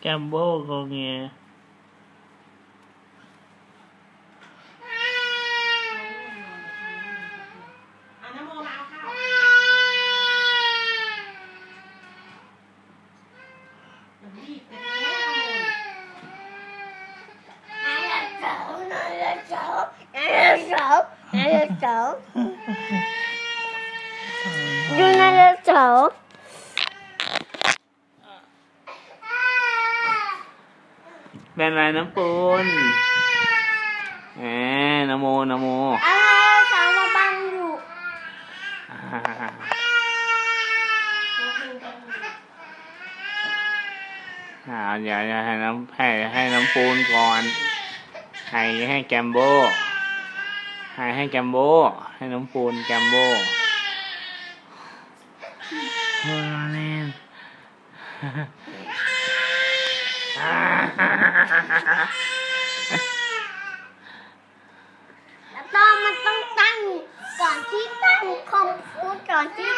มโบโกเงดูนะเด็กสาวเป็นไรน้ำปูนนะโมนะโมสาวมาบังอยู่อย่าให้น้ำปูนก่อนให้แกมโบให้แกมโบให้น้ำปูนแกมโบโอ้ยเล่นแล้วมันต้องตั้งก่อนที่ตั้งคอมพิวเตอร์ก่อนที่